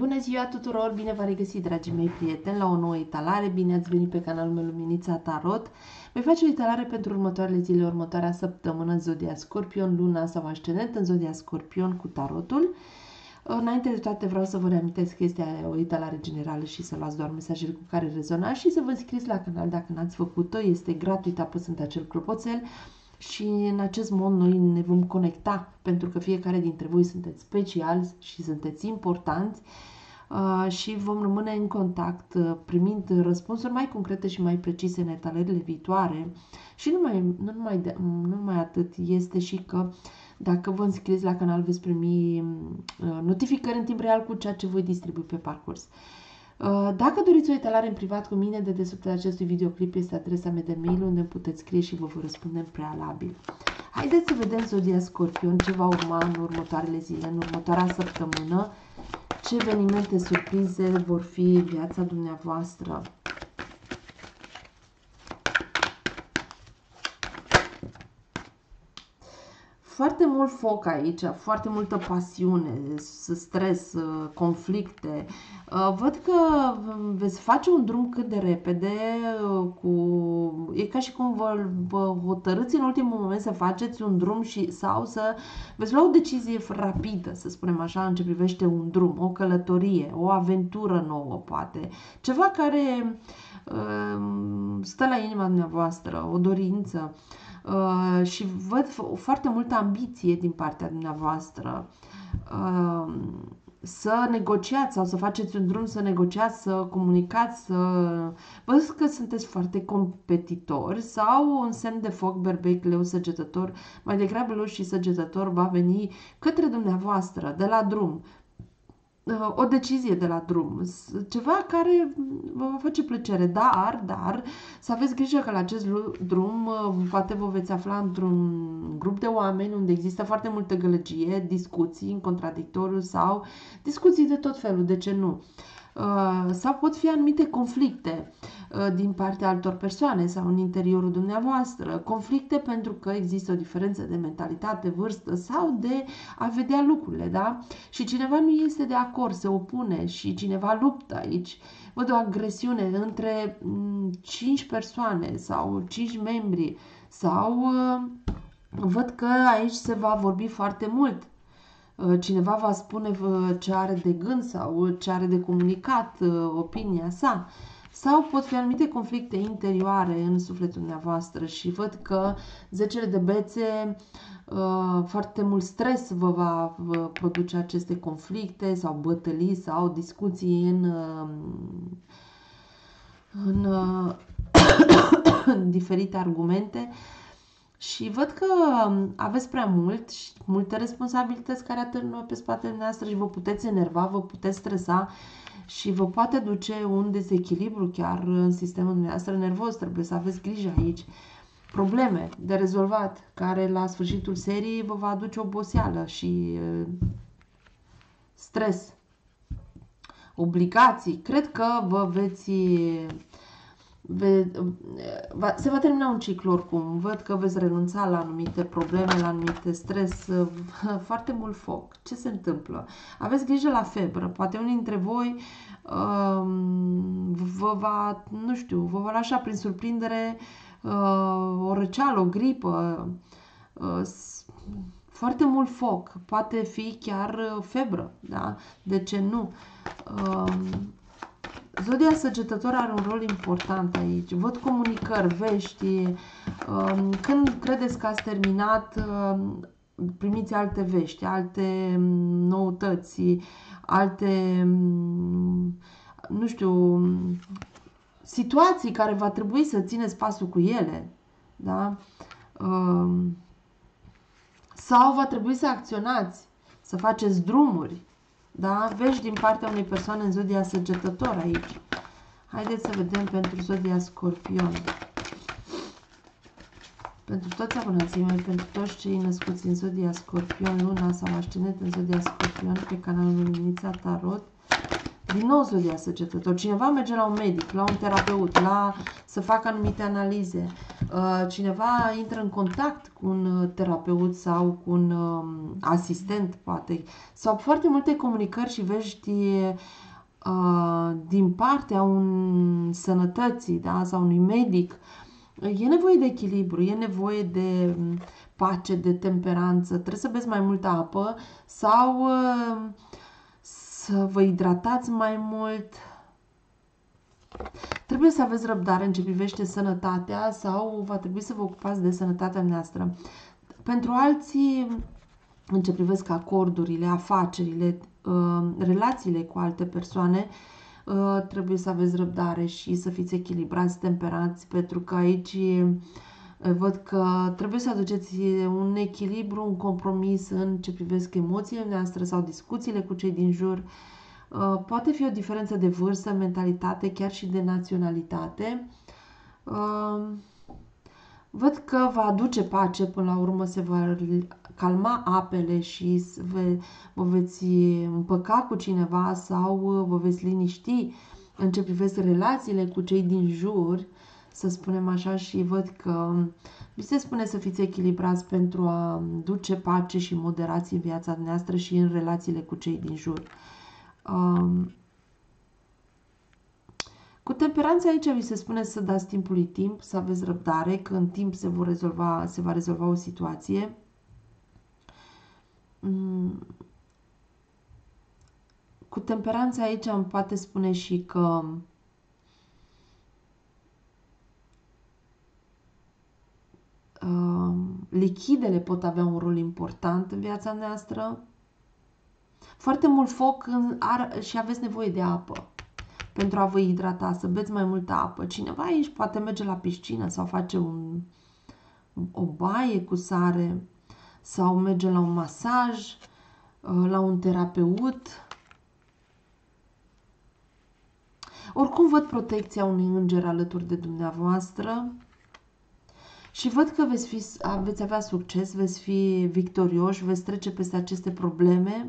Bună ziua tuturor! Bine v-am regăsit, dragii mei prieteni, la o nouă etalare. Bine ați venit pe canalul meu Luminița Tarot. Voi face o etalare pentru următoarele zile, următoarea săptămână, Zodia Scorpion, luna sau ascendent în Zodia Scorpion cu tarotul. Înainte de toate vreau să vă reamintesc că este o etalare generală și să luați doar mesajele cu care rezonați și să vă înscrieți la canal dacă n-ați făcut-o. Este gratuit apăsând acel clopoțel. Și în acest mod noi ne vom conecta, pentru că fiecare dintre voi sunteți speciali și sunteți importanți și vom rămâne în contact primind răspunsuri mai concrete și mai precise în etalările viitoare. Și nu numai atât, este și că dacă vă înscrieți la canal veți primi notificări în timp real cu ceea ce voi distribui pe parcurs. Dacă doriți o etalare în privat cu mine, dedesubtul acestui videoclip este adresa mea de mail unde puteți scrie și vă răspunde în prealabil. Haideți să vedem Zodia Scorpion ce va urma în următoarele zile, în următoarea săptămână, ce evenimente surprize vor fi viața dumneavoastră. Foarte mult foc aici, foarte multă pasiune, stres, conflicte. Văd că veți face un drum cât de repede, e ca și cum vă hotărâți în ultimul moment să faceți un drum sau să veți lua o decizie rapidă, să spunem așa, în ce privește un drum, o călătorie, o aventură nouă, poate. Ceva care stă la inima dumneavoastră, o dorință. Și văd foarte multă ambiție din partea dumneavoastră să negociați sau să faceți un drum, să negociați, să comunicați, văd că sunteți foarte competitori sau un semn de foc, berbec, leu, săgetător, mai degrabă leu și săgetător va veni către dumneavoastră de la drum. O decizie de la drum, ceva care vă va face plăcere, dar să aveți grijă că la acest drum poate vă veți afla într-un grup de oameni unde există foarte multă gălăgie, discuții în contradictoriu sau discuții de tot felul, de ce nu? Sau pot fi anumite conflicte din partea altor persoane sau în interiorul dumneavoastră, conflicte pentru că există o diferență de mentalitate, vârstă sau de a vedea lucrurile, da? Și cineva nu este de acord, se opune și cineva luptă aici. Văd o agresiune între 5 persoane sau 5 membri sau văd că aici se va vorbi foarte mult. Cineva va spune ce are de gând sau ce are de comunicat, opinia sa. Sau pot fi anumite conflicte interioare în sufletul dumneavoastră și văd că zecele de bețe, foarte mult stres vă va produce aceste conflicte sau bătălii sau discuții în diferite argumente. Și văd că aveți prea multe responsabilități care atârnă pe spatele noastră și vă puteți enerva, vă puteți stresa și vă poate duce un dezechilibru chiar în sistemul dumneavoastră nervos. Trebuie să aveți grijă aici. Probleme de rezolvat care la sfârșitul serii vă va aduce oboseală și stres. Obligații. Cred că se va termina un ciclu oricum. Văd că veți renunța la anumite probleme, la anumite stres, foarte mult foc. Ce se întâmplă? Aveți grijă la febră. Poate unii dintre voi vă va lăsa prin surprindere o răceală, o gripă, foarte mult foc. Poate fi chiar febră, da? De ce nu? Zodia Săgetător are un rol important aici. Văd comunicări, vești. Când credeți că ați terminat, primiți alte vești, alte noutăți, alte, nu știu, situații care va trebui să țineți pasul cu ele. Da? Sau va trebui să acționați, să faceți drumuri. Da? Vești din partea unei persoane în Zodia Săgetător aici. Haideți să vedem pentru Zodia Scorpion. Pentru toți abonații mei, pentru toți cei născuți în Zodia Scorpion, luna sau ascendent în Zodia Scorpion, pe canalul Luminița Tarot. Din nou zodia săgetător. Cineva merge la un medic, la un terapeut, să facă anumite analize. Cineva intră în contact cu un terapeut sau cu un asistent, poate. Sau foarte multe comunicări și vești din partea sănătății, da? Sau unui medic. E nevoie de echilibru, e nevoie de pace, de temperanță. Trebuie să beți mai multă apă sau să vă hidratați mai mult. Trebuie să aveți răbdare în ce privește sănătatea sau va trebui să vă ocupați de sănătatea noastră. Pentru alții, în ce privesc acordurile, afacerile, relațiile cu alte persoane, trebuie să aveți răbdare și să fiți echilibrați, temperați, pentru că aici văd că trebuie să aduceți un echilibru, un compromis în ce privesc emoțiile noastre sau discuțiile cu cei din jur. Poate fi o diferență de vârstă, mentalitate, chiar și de naționalitate. Văd că va aduce pace, până la urmă se va calma apele și vă veți împăca cu cineva sau vă veți liniști în ce privește relațiile cu cei din jur, să spunem așa, și văd că vi se spune să fiți echilibrați pentru a duce pace și moderație în viața noastră și în relațiile cu cei din jur. Cu temperanța aici vi se spune să dați timpului timp, să aveți răbdare, că în timp se va rezolva o situație. Cu temperanța aici îmi poate spune și că lichidele pot avea un rol important în viața noastră. Foarte mult foc și aveți nevoie de apă pentru a vă hidrata, să beți mai multă apă. Cineva aici poate merge la piscină sau face o baie cu sare sau merge la un masaj, la un terapeut. Oricum văd protecția unui înger alături de dumneavoastră și văd că veți avea succes, veți fi victorioși, veți trece peste aceste probleme.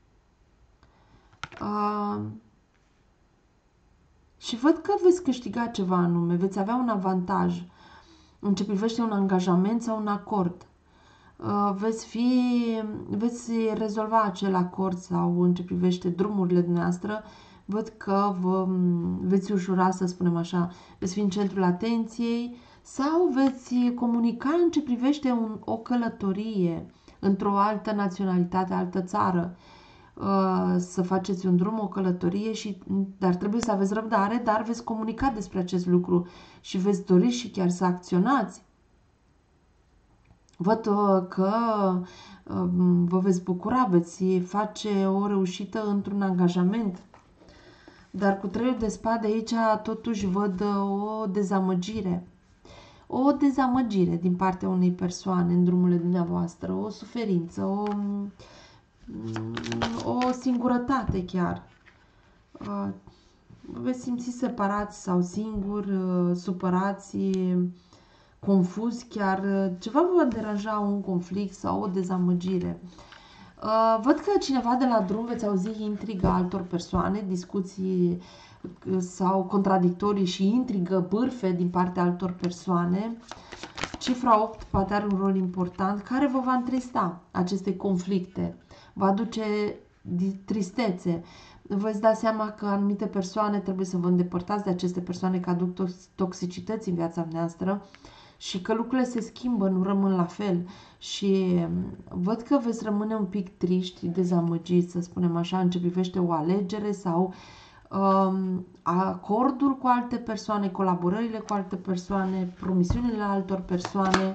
Și văd că veți câștiga ceva anume, veți avea un avantaj în ce privește un angajament sau un acord. Veți rezolva acel acord sau în ce privește drumurile dumneavoastră, văd că veți ușura, să spunem așa, veți fi în centrul atenției sau veți comunica în ce privește o călătorie într-o altă naționalitate, altă țară. Să faceți un drum, o călătorie, dar trebuie să aveți răbdare, dar veți comunica despre acest lucru și veți dori și chiar să acționați. Văd că vă veți bucura, veți face o reușită într-un angajament. Dar cu Treiul de Spade aici totuși văd o dezamăgire. O dezamăgire din partea unei persoane în drumurile dumneavoastră, o suferință, o singurătate chiar. Vă veți simți separați sau singuri, supărați, confuzi chiar. Ceva vă va deranja, un conflict sau o dezamăgire. Văd că cineva de la drum veți auzi intriga altor persoane, discuții sau contradictorii și intrigă, bârfe din partea altor persoane. Cifra 8 poate are un rol important care vă va întrista aceste conflicte. Va aduce tristețe. Vă dați seama că anumite persoane trebuie să vă îndepărtați de aceste persoane că aduc toxicități în viața noastră și că lucrurile se schimbă, nu rămân la fel. Și văd că veți rămâne un pic triști, dezamăgiți, să spunem așa, în ce privește o alegere sau acorduri cu alte persoane, colaborările cu alte persoane, promisiunile altor persoane.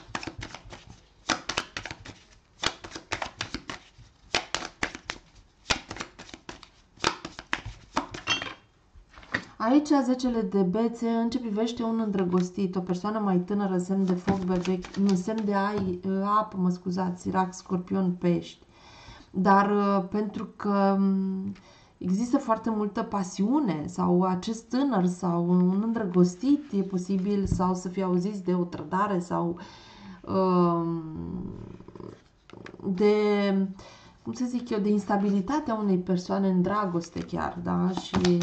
Aici, 10 de bețe, în ce privește un îndrăgostit, o persoană mai tânără, semn de foc, berbec, nu, semn de apă, mă scuzați, rac, scorpion, pești. Dar pentru că există foarte multă pasiune sau acest tânăr sau un îndrăgostit e posibil sau să fie auziți de o trădare sau de cum să zic eu, de instabilitatea unei persoane în dragoste chiar, da? Și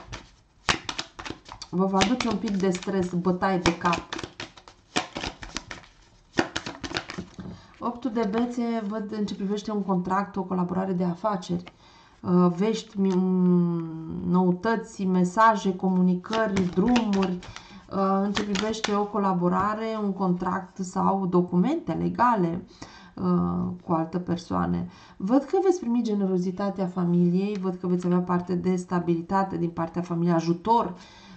vă va aduce un pic de stres, bătaie de cap. 8 de bețe, văd în ce privește un contract, o colaborare de afaceri, vești, noutăți, mesaje, comunicări, drumuri, în ce privește o colaborare, un contract sau documente legale cu altă persoană. Văd că veți primi generozitatea familiei, văd că veți avea parte de stabilitate din partea familiei, ajutor,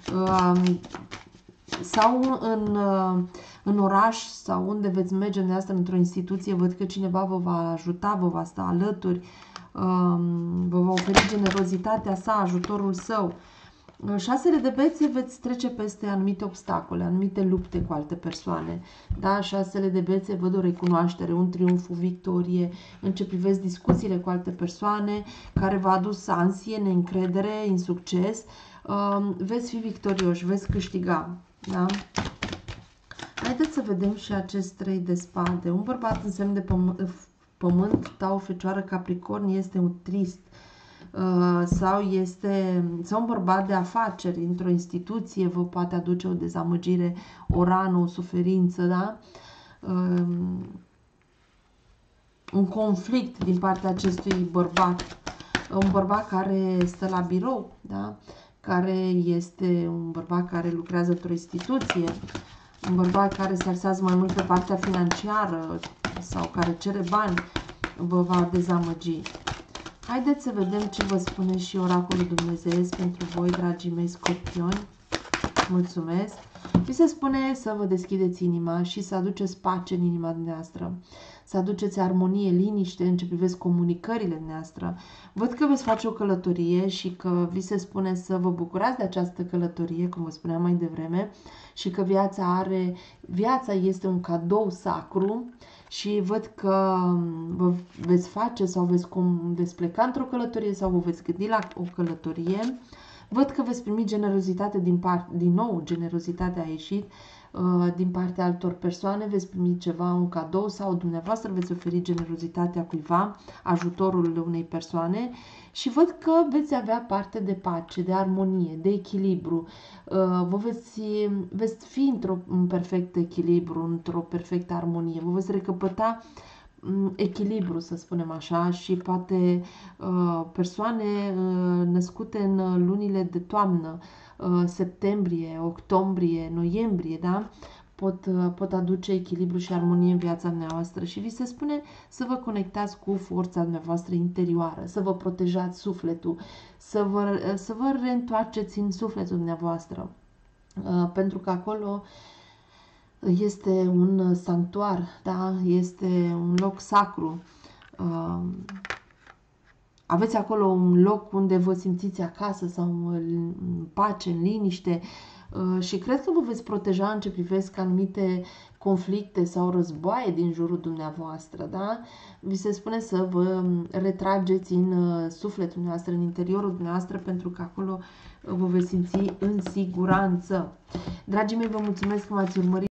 sau în oraș sau unde veți merge dumneavoastră într-o instituție, văd că cineva vă va ajuta, vă va sta alături, vă va oferi generozitatea sa, ajutorul său. 6 de bețe, veți trece peste anumite obstacole, anumite lupte cu alte persoane. Da, 6 de bețe, văd o recunoaștere, un triumf, o victorie, în ce privesc discuțiile cu alte persoane, care v-a adus ansie, neîncredere, insucces. Veți fi victorioși, veți câștiga. Da? Haideți să vedem și acest 3 de spade. Un bărbat în semn de pământ, Tau, Fecioară, Capricorn, este un trist. Sau un bărbat de afaceri într-o instituție, vă poate aduce o dezamăgire, o rană, o suferință, da? Un conflict din partea acestui bărbat. Un bărbat care stă la birou, da? Care este un bărbat care lucrează într-o instituție, un bărbat care se axează mai mult pe partea financiară sau care cere bani, vă va dezamăgi. Haideți să vedem ce vă spune și oracolul dumnezeiesc pentru voi, dragii mei scorpioni. Mulțumesc! Vi se spune să vă deschideți inima și să aduceți pace în inima dumneavoastră, să aduceți armonie, liniște în ce privesc comunicările dumneavoastră. Văd că veți face o călătorie și că vi se spune să vă bucurați de această călătorie, cum vă spuneam mai devreme, și că viața este un cadou sacru și văd că vă veți face sau veți pleca într-o călătorie sau vă veți gândi la o călătorie. Văd că veți primi generozitate din nou, generozitatea a ieșit din partea altor persoane, veți primi ceva, un cadou sau dumneavoastră veți oferi generozitatea cuiva, ajutorul unei persoane și văd că veți avea parte de pace, de armonie, de echilibru. Vă veți fi într-un perfect echilibru, într-o perfectă armonie. Vă veți recăpăta echilibru, să spunem așa, și poate persoane născute în lunile de toamnă, septembrie, octombrie, noiembrie, da? Pot aduce echilibru și armonie în viața noastră și vi se spune să vă conectați cu forța dumneavoastră interioară, să vă protejați sufletul, să vă reîntoarceți în sufletul dumneavoastră, pentru că acolo este un sanctuar, da? Este un loc sacru. Aveți acolo un loc unde vă simțiți acasă sau în pace, în liniște și cred că vă veți proteja în ce privesc anumite conflicte sau războaie din jurul dumneavoastră, da? Vi se spune să vă retrageți în sufletul dumneavoastră, în interiorul dumneavoastră, pentru că acolo vă veți simți în siguranță. Dragii mei, vă mulțumesc că m-ați urmărit.